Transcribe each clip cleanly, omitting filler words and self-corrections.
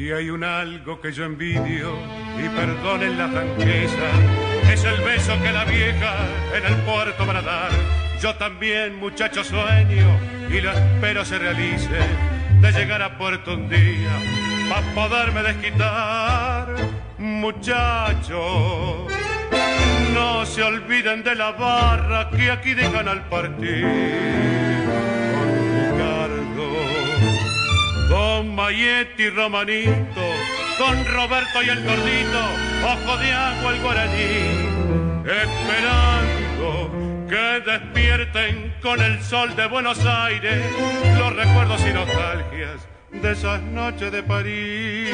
Y hay un algo que yo envidio, y perdonen la franqueza, es el beso que la vieja en el puerto van a dar. Yo también, muchacho, sueño, y lo espero se realice, de llegar a puerto un día, para poderme desquitar. Muchachos, no se olviden de la barra que aquí dejan al partir. Don Mayetti, Romanito, Don Roberto y el Gordito, Ojo de Agua, el Guaraní, esperando que despierten con el sol de Buenos Aires los recuerdos y nostalgias de esas noches de París.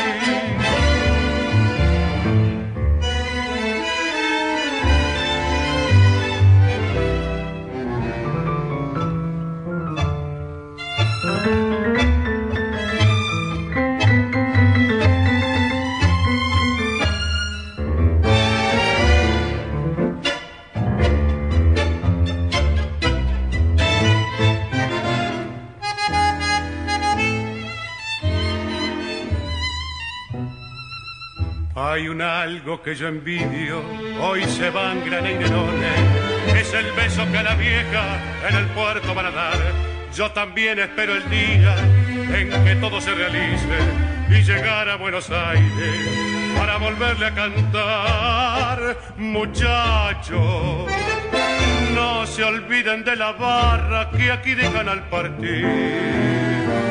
Hay un algo que yo envidio, hoy se van graneinerones, es el beso que a la vieja en el puerto van a dar. Yo también espero el día en que todo se realice y llegar a Buenos Aires para volverle a cantar. Muchachos, no se olviden de la barra que aquí dejan al partir.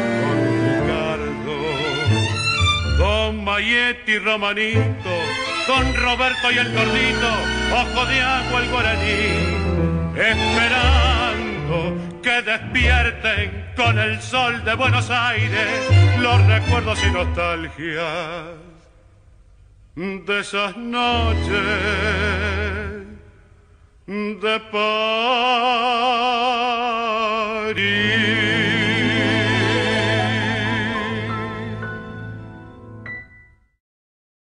Don Mayetti, Romanito, Don Roberto y el Gordito, Ojo de Agua, el Guaraní, esperando que despierten con el sol de Buenos Aires los recuerdos y nostalgias de esas noches de París.